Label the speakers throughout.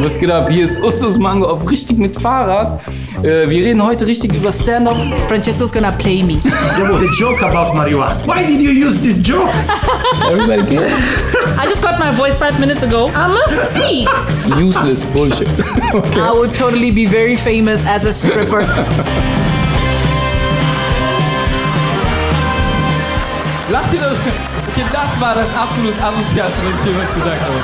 Speaker 1: Was geht ab? Hier ist Ustus Mango auf Richtig mit Fahrrad. Wir reden heute richtig über Stand-Up.
Speaker 2: Francesco's gonna play me.
Speaker 3: There was a joke about marijuana. Why did you use this joke?
Speaker 1: Everybody get it?
Speaker 2: I just got my voice 5 minutes ago. I must speak.
Speaker 1: Useless bullshit. Okay.
Speaker 2: I would totally be very famous as a stripper.
Speaker 1: Lacht ihr das? Okay, das war das absolut asozialste, was ich jemals gesagt habe.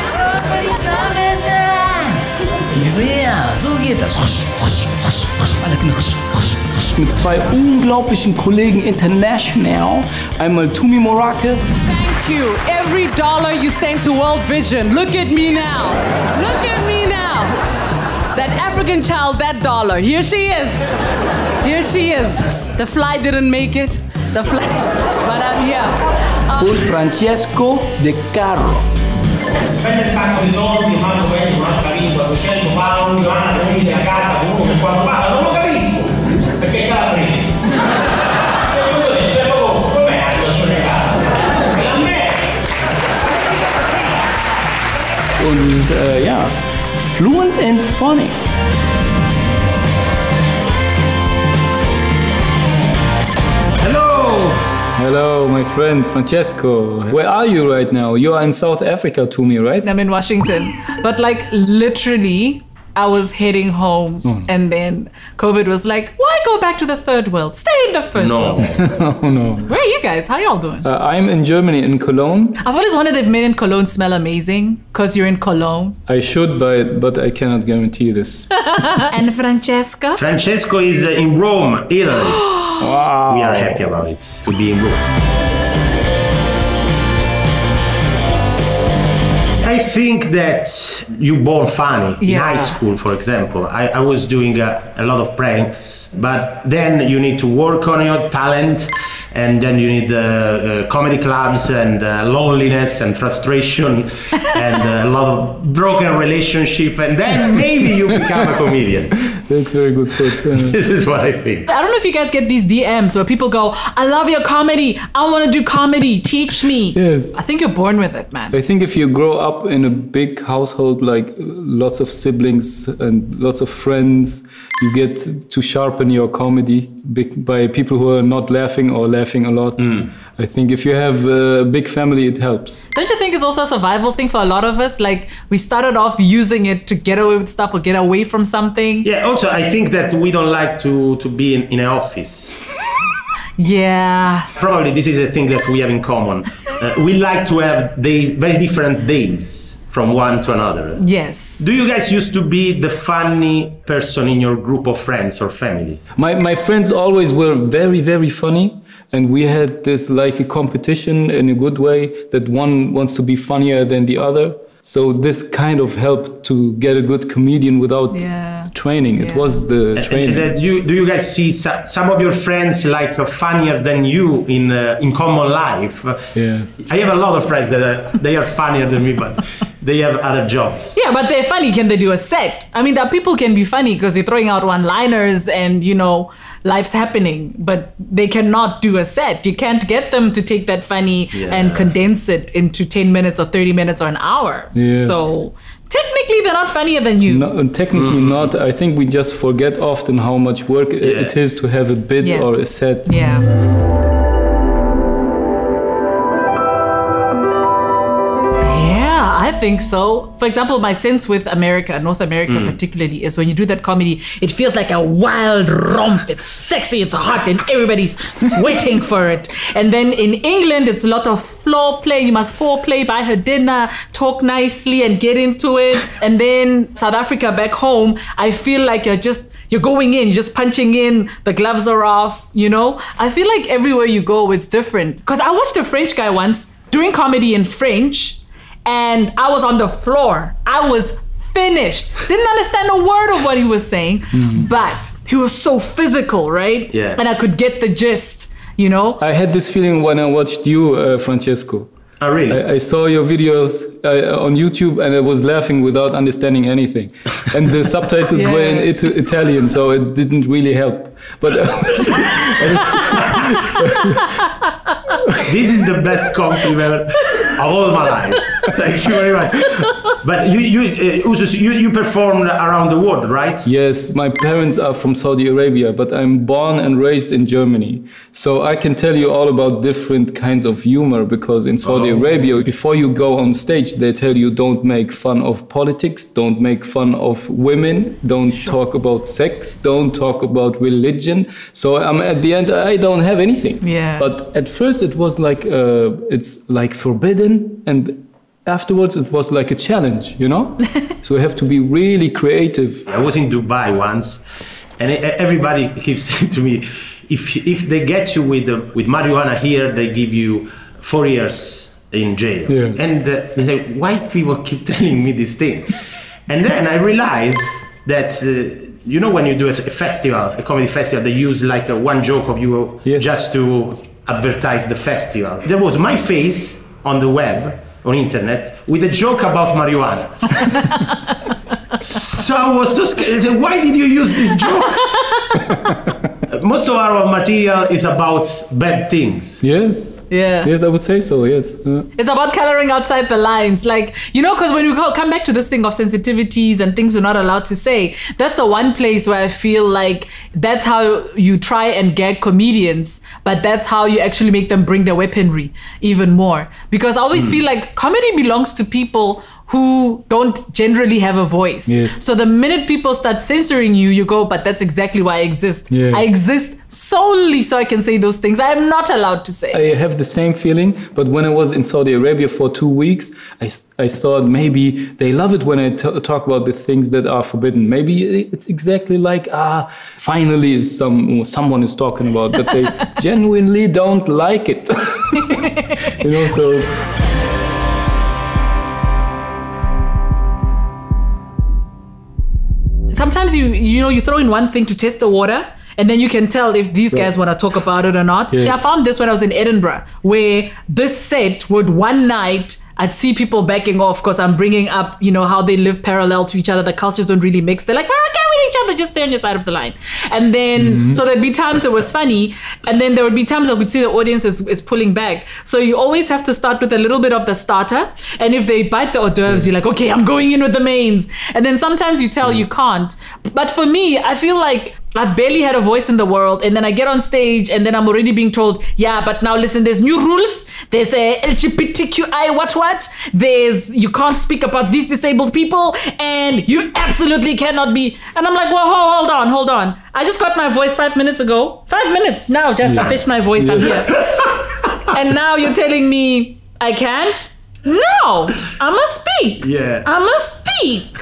Speaker 4: Und die so, ja, so geht das. Alle Kinder.
Speaker 1: Mit zwei unglaublichen Kollegen international. Einmal Tumi Morake.
Speaker 2: Thank you. Every dollar you sent to World Vision. Look at me now. Look at me now. That African child, that dollar. Here she is. Here she is. The flight didn't make it. The flight, but I'm here.
Speaker 1: Und Francesco De Carlo.
Speaker 5: Spende un sacco di soldi, in un altro paese, un'altra lingua, 200 pound, Giovanna che mise a casa con uno per 4 pound, non lo capisco, perché è calabrese. Secondo te, c'è poco, com'è la situazione in casa? È la merda!
Speaker 1: Und es ist, ja, fluent and funny. Hello, my friend Francesco. Where are you right now? You are in South Africa, Tumi, right?
Speaker 2: I'm in Washington. But like literally, I was heading home and then COVID was like, why go back to the third world? Stay in the first world.
Speaker 1: Oh no.
Speaker 2: Where are you guys? How y'all doing?
Speaker 1: I'm in Germany, in Cologne.
Speaker 2: I've always wondered if men in Cologne smell amazing because you're in Cologne.
Speaker 1: I should buy it, but I cannot guarantee this.
Speaker 2: And Francesca?
Speaker 3: Francesco is in Rome, Italy.
Speaker 1: Wow.
Speaker 3: We are happy about it, to be in Rome. I think that you born funny. In high school, for example, I was doing a lot of pranks, but then you need to work on your talent, and then you need comedy clubs and loneliness and frustration and a lot of broken relationship, and then maybe you become a comedian.
Speaker 1: That's very good put.
Speaker 3: This is what I think.
Speaker 2: I don't know if you guys get these DMs where people go, I love your comedy. I want to do comedy. Teach me.
Speaker 1: Yes.
Speaker 2: I think you're born with it, man.
Speaker 1: I think if you grow up in a big household, like lots of siblings and lots of friends, you get to sharpen your comedy by people who are not laughing or laughing a lot. I think if you have a big family, it helps.
Speaker 2: Don't you think it's also a survival thing for a lot of us? Like we started off using it to get away with stuff or get away from something.
Speaker 3: Yeah, also I think that we don't like to be in an office.
Speaker 2: Yeah.
Speaker 3: Probably this is a thing that we have in common. We like to have very different days from one to another.
Speaker 2: Yes.
Speaker 3: Do you guys used to be the funny person in your group of friends or families?
Speaker 1: My friends always were very, very funny. And we had this like a competition in a good way that one wants to be funnier than the other. So this kind of helped to get a good comedian without training. It was the training.
Speaker 3: And do you guys see some of your friends like funnier than you in common life?
Speaker 1: Yes.
Speaker 3: I have a lot of friends that they are funnier than me, but they have other jobs.
Speaker 2: Yeah, but they're funny. Can they do a set? I mean, that people can be funny because you're throwing out one-liners and, you know, life's happening, but they cannot do a set. You can't get them to take that funny and condense it into 10 minutes or 30 minutes or an hour.
Speaker 1: Yes.
Speaker 2: So technically they're not funnier than you.
Speaker 1: No, technically not. I think we just forget often how much work it is to have a bit or a set.
Speaker 2: Yeah. I think so. For example, my sense with America, North America particularly, is when you do that comedy, it feels like a wild romp. It's sexy, it's hot, and everybody's sweating for it. And then in England, it's a lot of floor play. You must foreplay, buy her dinner, talk nicely, and get into it. And then South Africa, back home, I feel like you're going in, you're just punching in, the gloves are off, you know? I feel like everywhere you go, it's different. Because I watched a French guy once doing comedy in French, and I was on the floor. I was finished. Didn't understand a word of what he was saying, but he was so physical, right?
Speaker 3: Yeah.
Speaker 2: And I could get the gist, you know?
Speaker 1: I had this feeling when I watched you, Francesco.
Speaker 3: Oh, really?
Speaker 1: I saw your videos on YouTube and I was laughing without understanding anything. And the subtitles were in Italian, so it didn't really help. But
Speaker 3: this is the best compliment of all my life. Thank you very much. But you performed around the world, right?
Speaker 1: Yes, my parents are from Saudi Arabia, but I'm born and raised in Germany. So I can tell you all about different kinds of humor, because in Saudi Arabia, before you go on stage, they tell you don't make fun of politics, don't make fun of women, don't talk about sex, don't talk about religion. So at the end, I don't have anything.
Speaker 2: Yeah.
Speaker 1: But at first it was like, it's like forbidden, and afterwards it was like a challenge, you know? So you have to be really creative.
Speaker 3: I was in Dubai once, and everybody keeps saying to me, if they get you with marijuana here, they give you 4 years in jail.
Speaker 1: Yeah.
Speaker 3: And they say, why people keep telling me this thing? And then I realized that, you know, when you do a festival, a comedy festival, they use like one joke of you just to advertise the festival. There was my face on the web, on internet, with a joke about marijuana. So I was so scared. I said, why did you use this joke? Most of our material is about bad things.
Speaker 1: Yes.
Speaker 2: Yeah.
Speaker 1: Yes, I would say so, yes.
Speaker 2: It's about coloring outside the lines. Like, you know, because when we come back to this thing of sensitivities and things you're not allowed to say, that's the one place where I feel like that's how you try and gag comedians, but that's how you actually make them bring their weaponry even more. Because I always feel like comedy belongs to people who don't generally have a voice.
Speaker 1: Yes.
Speaker 2: So the minute people start censoring you, you go, but that's exactly why I exist.
Speaker 1: Yeah.
Speaker 2: I exist solely so I can say those things I am not allowed to say.
Speaker 1: I have the same feeling, but when I was in Saudi Arabia for 2 weeks, I thought maybe they love it when I talk about the things that are forbidden. Maybe it's exactly like, finally someone is talking about, but they genuinely don't like it. You know, so...
Speaker 2: Sometimes you throw in one thing to test the water, and then you can tell if these guys want to talk about it or not.
Speaker 1: Yes.
Speaker 2: And I found this when I was in Edinburgh, where this set would one night I'd see people backing off because I'm bringing up, you know, how they live parallel to each other. The cultures don't really mix. They're like, we're okay with each other, just stay on your side of the line. And then, so there'd be times it was funny, and then there would be times I would see the audience is pulling back. So you always have to start with a little bit of the starter. And if they bite the hors d'oeuvres, you're like, okay, I'm going in with the mains. And then sometimes you tell you can't. But for me, I feel like I've barely had a voice in the world, and then I get on stage and then I'm already being told, yeah, but now listen, there's new rules. There's a LGBTQI what? There's, you can't speak about these disabled people, and you absolutely cannot be. And I'm like, well, hold on. I just got my voice 5 minutes ago. 5 minutes now, just I fetched my voice, I'm here. And now you're telling me I can't? No, I must speak.
Speaker 3: Yeah.
Speaker 2: I must speak.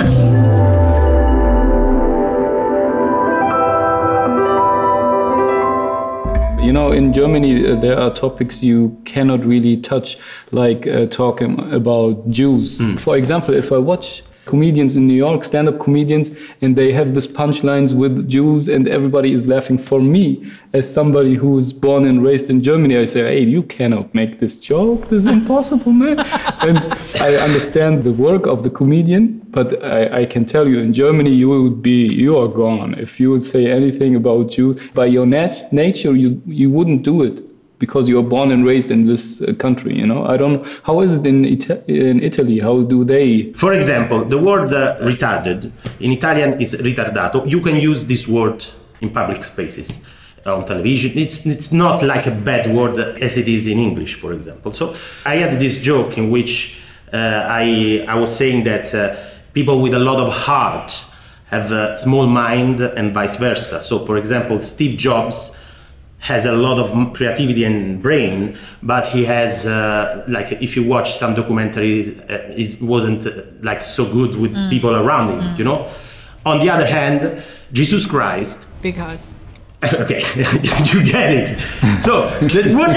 Speaker 1: You know, in Germany, there are topics you cannot really touch, like talking about Jews. For example, if I watch comedians in New York, stand-up comedians, and they have these punchlines with Jews and everybody is laughing. For me, as somebody who was born and raised in Germany, I say, hey, you cannot make this joke. This is impossible, man. And I understand the work of the comedian, but I can tell you, in Germany, you are gone. If you would say anything about Jews, by your nature, you wouldn't do it, because you are born and raised in this country, you know? I don't know. How is it in Italy? How do they?
Speaker 3: For example, the word retarded in Italian is ritardato. You can use this word in public spaces, on television. It's not like a bad word as it is in English, for example. So I had this joke in which I was saying that people with a lot of heart have a small mind and vice versa. So, for example, Steve Jobs has a lot of creativity and brain, but he has, like, if you watch some documentaries, it wasn't like so good with people around him, you know? On the other hand, Jesus Christ.
Speaker 2: Big heart.
Speaker 3: Okay, you get it. So, that's what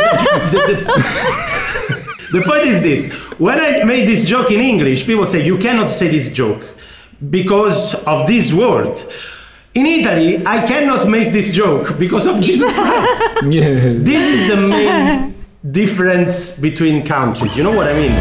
Speaker 3: the point is this. When I made this joke in English, people say, you cannot say this joke because of this word. In Italy, I cannot make this joke because of Jesus Christ.
Speaker 1: Yeah.
Speaker 3: This is the main difference between countries. You know what I mean?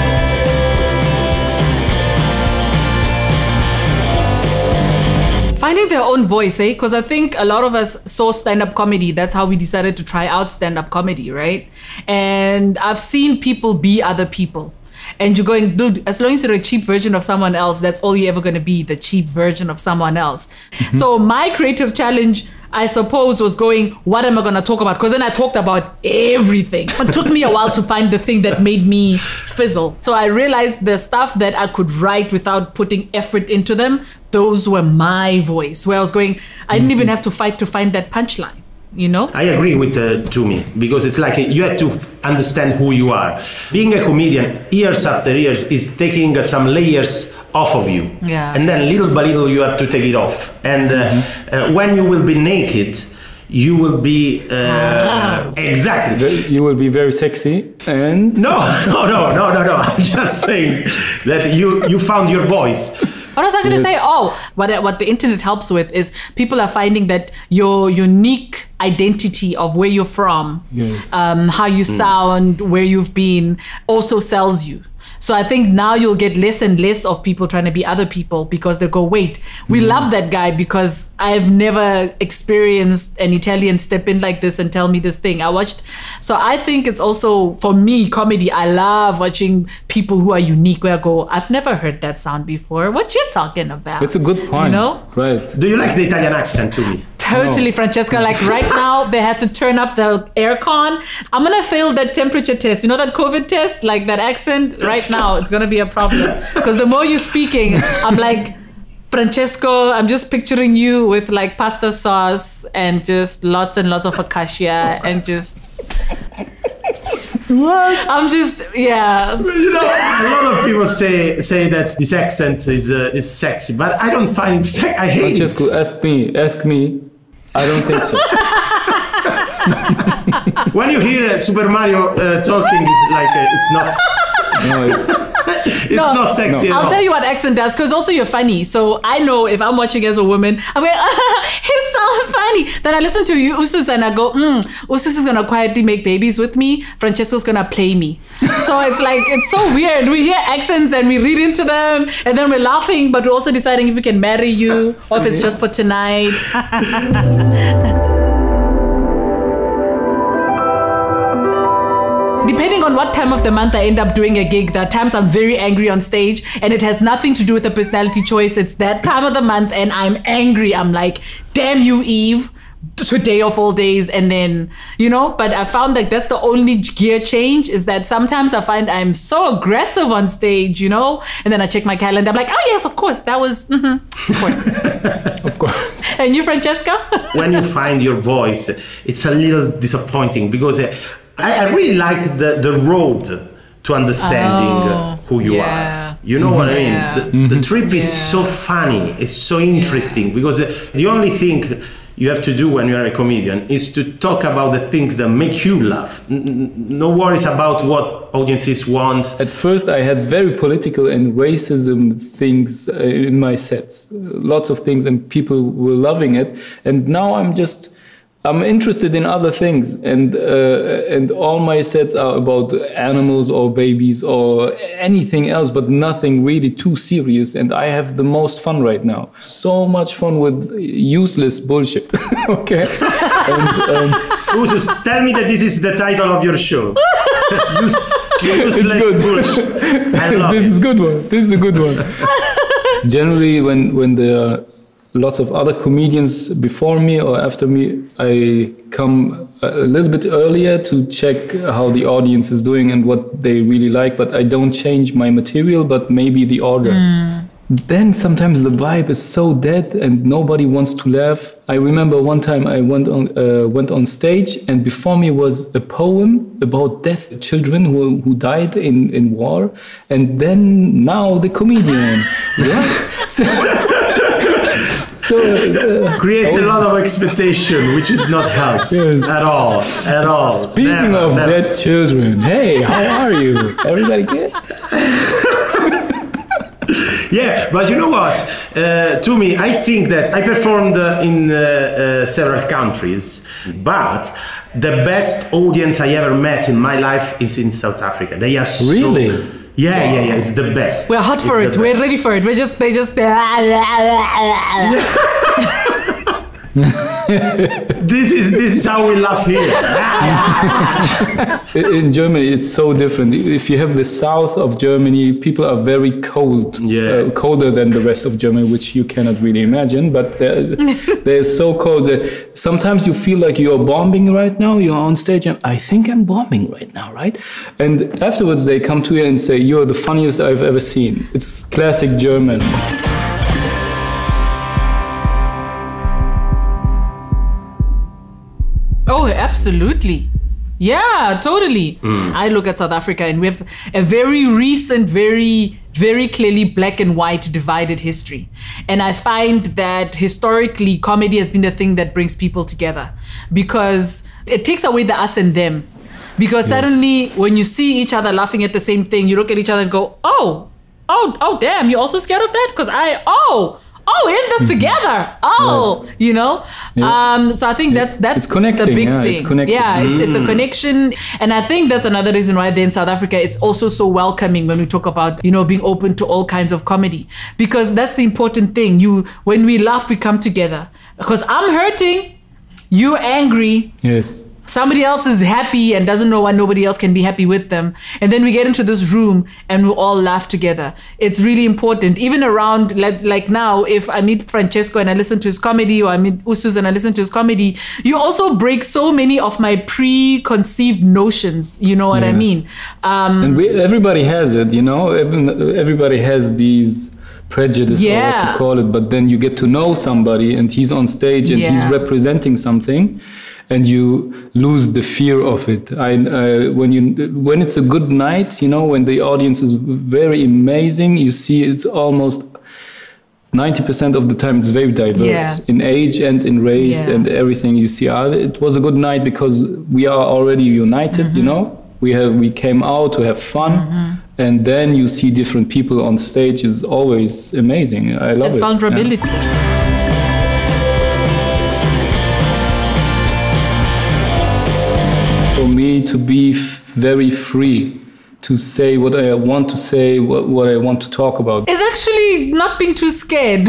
Speaker 2: Finding their own voice, eh? Because I think a lot of us saw stand-up comedy. That's how we decided to try out stand-up comedy, right? And I've seen people be other people. and you're going, dude, as long as you're a cheap version of someone else, that's all you're ever going to be, the cheap version of someone else. So my creative challenge, I suppose, was going, what am I going to talk about? Because then I talked about everything. It took me a while to find the thing that made me fizzle. So I realized the stuff that I could write without putting effort into them, those were my voice, where I was going, I didn't even have to fight to find that punchline. You know?
Speaker 3: I agree with Tumi, because it's like you have to understand who you are. Being a comedian, years after years, is taking some layers off of you.
Speaker 2: Yeah.
Speaker 3: And then little by little you have to take it off. And when you will be naked, you will be exactly.
Speaker 1: You will be very sexy and
Speaker 3: No. I'm just saying that you found your voice.
Speaker 2: What was I going to say? Oh, what the internet helps with is people are finding that your unique identity of where you're from,
Speaker 1: Yes.
Speaker 2: how you sound, where you've been, also sells you. So I think now you'll get less and less of people trying to be other people because they go, wait, we love that guy because I've never experienced an Italian step in like this and tell me this thing. So I think it's also, for me, comedy, I love watching people who are unique, where I go, I've never heard that sound before. What you talking about?
Speaker 1: it's a good point.
Speaker 2: You know?
Speaker 1: Right.
Speaker 3: Do you like the Italian accent, Tumi?
Speaker 2: Totally, Francesca. Like right now, they had to turn up the aircon. I'm gonna fail that temperature test. You know that COVID test, like that accent. Right now, it's gonna be a problem because the more you're speaking, I'm like, Francesco, I'm just picturing you with like pasta sauce and just lots and lots of focaccia and just.
Speaker 1: What?
Speaker 2: I'm just, yeah.
Speaker 3: You know, a lot of people say that this accent is sexy, but I don't find it sexy. I hate
Speaker 1: Francesco,
Speaker 3: it.
Speaker 1: ask me. I don't think so.
Speaker 3: When you hear Super Mario talking, it's like it's not.
Speaker 1: No, it's
Speaker 3: Not sexy at all.
Speaker 2: I'll tell you what accent does, because also you're funny. So I know if I'm watching as a woman, I'm going, he's so funny. Then I listen to you, Usus, and I go, Usus is going to quietly make babies with me. Francesco's going to play me. So it's like, it's so weird. We hear accents and we read into them, and then we're laughing, but we're also deciding if we can marry you or if it's just for tonight. Depending on what time of the month I end up doing a gig, there are times I'm very angry on stage, and it has nothing to do with the personality choice. It's that time of the month and I'm angry. I'm like, damn you, Eve, today of all days. And then, you know, but I found like that's the only gear change, is that sometimes I find I'm so aggressive on stage, you know, and then I check my calendar. I'm like, oh yes, of course, that was, of course.
Speaker 1: of course.
Speaker 2: And you, Francesca?
Speaker 3: When you find your voice, it's a little disappointing, because I really liked the road to understanding who you are. You know what I mean? The trip is so funny, it's so interesting, because the only thing you have to do when you are a comedian is to talk about the things that make you laugh. No worries about what audiences want.
Speaker 1: At first I had very political and racism things in my sets. Lots of things, and people were loving it. And now I'm interested in other things, and all my sets are about animals or babies or anything else, but nothing really too serious. And I have the most fun right now. So much fun with useless bullshit. Okay. And,
Speaker 3: Usus, tell me that this is the title of your show. Useless bullshit. I love
Speaker 1: this is a good one. This is a good one. Generally, when there are lots of other comedians before me or after me, I come a little bit earlier to check how the audience is doing and what they really like, but I don't change my material, but maybe the order. Then sometimes the vibe is so dead and nobody wants to laugh. I remember one time I went on stage, and before me was a poem about deaf children who died in war, and then now the comedian. What? So
Speaker 3: creates a lot of expectation, which is not helped at all. At all.
Speaker 1: Speaking of dead children, hey, how are you? Everybody good?
Speaker 3: Yeah, but you know what? To me, I think that I performed in several countries, but the best audience I ever met in my life is in South Africa. They are so...
Speaker 1: Really?
Speaker 3: Yeah, it's the best.
Speaker 2: We're hot for it. We're ready for it. They just
Speaker 3: This is how we laugh here.
Speaker 1: In Germany, it's so different. If you have the south of Germany, people are very cold, colder than the rest of Germany, which you cannot really imagine. But they're so cold that sometimes you feel like you're bombing right now. You're on stage, and I think I'm bombing right now, right? And afterwards, they come to you and say, "You're the funniest I've ever seen." It's classic German.
Speaker 2: Oh, absolutely. Yeah, totally. I look at South Africa and we have a very recent, very clearly black and white divided history. And I find that historically, comedy has been the thing that brings people together because it takes away the us and them. Because suddenly when you see each other laughing at the same thing, you look at each other and go, oh, damn, you're also scared of that? Because we're in this together. You know?
Speaker 1: Yeah.
Speaker 2: So I think that's
Speaker 1: it's connecting,
Speaker 2: the big thing.
Speaker 1: It's connecting.
Speaker 2: Yeah, it's a connection. And I think that's another reason why in South Africa it's also so welcoming when we talk about, being open to all kinds of comedy. Because that's the important thing. When we laugh, we come together. Because I'm hurting, you're angry.
Speaker 1: Yes.
Speaker 2: Somebody else is happy and doesn't know why nobody else can be happy with them. And then we get into this room and we all laugh together. It's really important. Even around, like now, if I meet Francesco and I listen to his comedy, or I meet Usus and I listen to his comedy, you also break so many of my preconceived notions. You know what I mean?
Speaker 1: And everybody has it, everybody has these prejudice or what you call it, but then you get to know somebody and he's on stage and he's representing something. And you lose the fear of it. When it's a good night, when the audience is very amazing, you see it's almost 90% of the time it's very diverse in age and in race and everything. You see, it was a good night because we are already united. We came out to have fun, and then you see different people on stage is always amazing. I love it.
Speaker 2: It's vulnerability.
Speaker 1: Yeah. For me to be very free to say what I want to say, what I want to talk about.
Speaker 2: It's actually not being too scared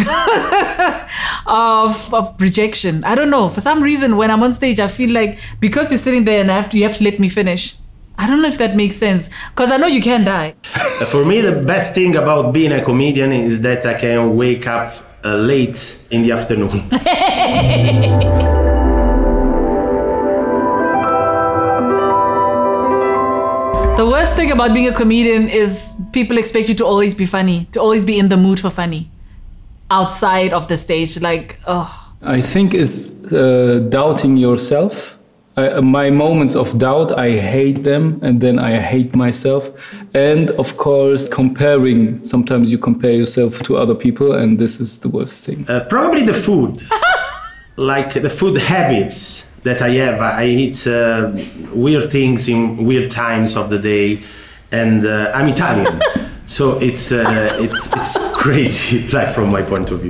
Speaker 2: of rejection. I don't know. For some reason, when I'm on stage, I feel like because you're sitting there and you have to let me finish. I don't know if that makes sense, because I know you can die.
Speaker 3: For me, the best thing about being a comedian is that I can wake up late in the afternoon.
Speaker 2: The worst thing about being a comedian is people expect you to always be funny, to always be in the mood for funny, outside of the stage.
Speaker 1: I think it's doubting yourself. My moments of doubt, I hate them, and then I hate myself. And of course, comparing. Sometimes you compare yourself to other people, and this is the worst thing.
Speaker 3: Probably the food, like the food habits that I have. I eat weird things in weird times of the day, and I'm Italian, so it's crazy, like from my point of view.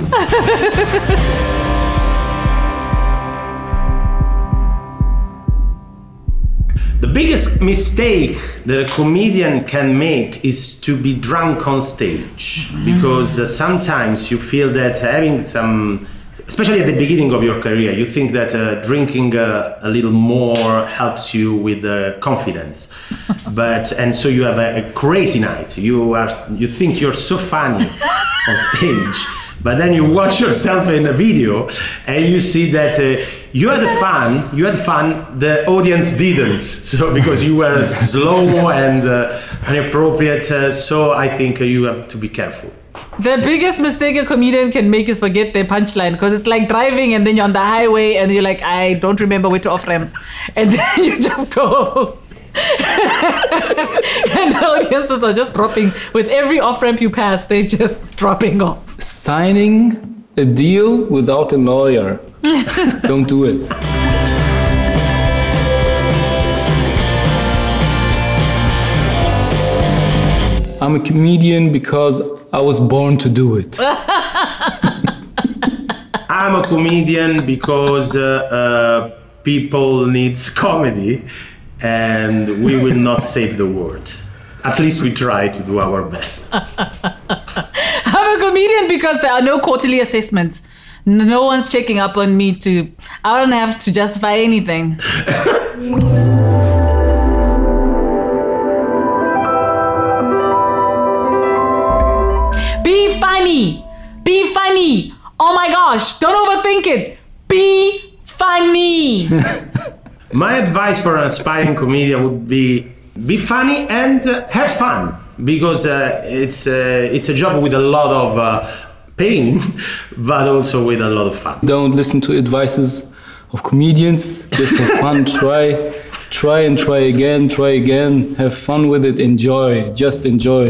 Speaker 3: The biggest mistake that a comedian can make is to be drunk on stage, because sometimes you feel that having some, especially at the beginning of your career, you think that drinking a little more helps you with confidence. And so you have a crazy night. You think you're so funny on stage, but then you watch yourself in a video and you see that you had fun, the audience didn't. So because you were slow and inappropriate, so I think you have to be careful.
Speaker 2: The biggest mistake a comedian can make is forget their punchline, because it's like driving and then you're on the highway and you're like, I don't remember where to off-ramp. And then you just go. And the audiences are just dropping. With every off-ramp you pass, they're just dropping off.
Speaker 1: Signing a deal without a lawyer. Don't do it. I'm a comedian because I was born to do it.
Speaker 3: I'm a comedian because people need comedy, and we will not save the world. At least we try to do our best.
Speaker 2: I'm a comedian because there are no quarterly assessments. No one's checking up on me I don't have to justify anything. Be funny. Be funny. Oh my gosh, don't overthink it. Be funny.
Speaker 3: My advice for an aspiring comedian would be funny and have fun, because it's a job with a lot of pain, but also with a lot of fun.
Speaker 1: Don't listen to advices of comedians. Just have fun. Try and try again. Have fun with it. Enjoy. Just enjoy.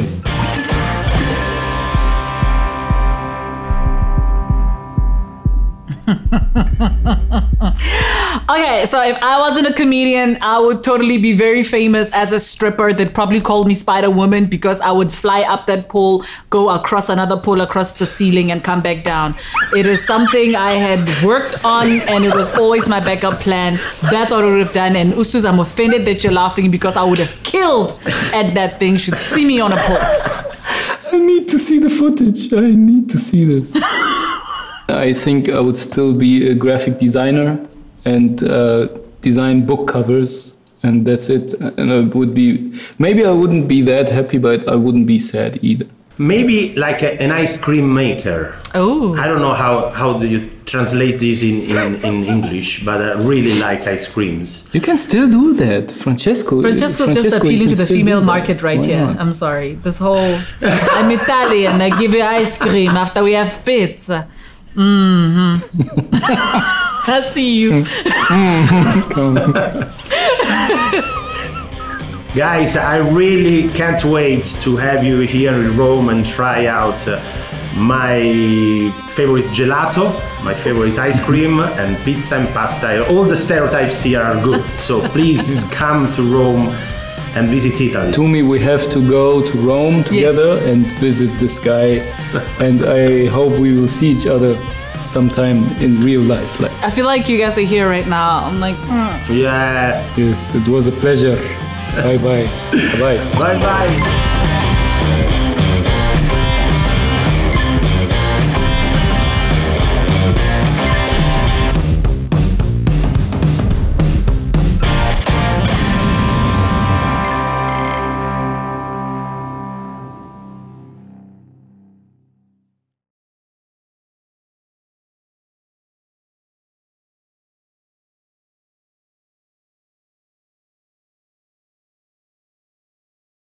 Speaker 2: Okay, so if I wasn't a comedian, I would totally be very famous as a stripper. They'd probably call me Spider Woman, because I would fly up that pole, go across another pole, across the ceiling, and come back down. It is something I had worked on, and it was always my backup plan. That's what I would have done. And Usuz, I'm offended that you're laughing, because I would have killed at that thing. You should see me on a pole.
Speaker 1: I need to see the footage. I need to see this. I think I would still be a graphic designer and design book covers, and that's it. And maybe I wouldn't be that happy, but I wouldn't be sad either.
Speaker 3: Maybe like an ice cream maker.
Speaker 2: Oh.
Speaker 3: I don't know how do you translate this in English, but I really like ice creams.
Speaker 1: You can still do that, Francesco's
Speaker 2: just appealing to the female market right here.
Speaker 1: Not?
Speaker 2: I'm sorry. This whole, I'm Italian, I give you ice cream after we have pizza. I see you.
Speaker 3: Guys, I really can't wait to have you here in Rome and try out my favorite gelato, my favorite ice cream, and pizza and pasta. All the stereotypes here are good, so please come to Rome and visit Italy.
Speaker 1: Tumi, we have to go to Rome together and visit this guy, and I hope we will see each other sometime in real life.
Speaker 2: I feel like you guys are here right now. I'm like,
Speaker 3: Yeah.
Speaker 1: Yes, it was a pleasure. Bye bye. Bye bye.
Speaker 3: Bye bye.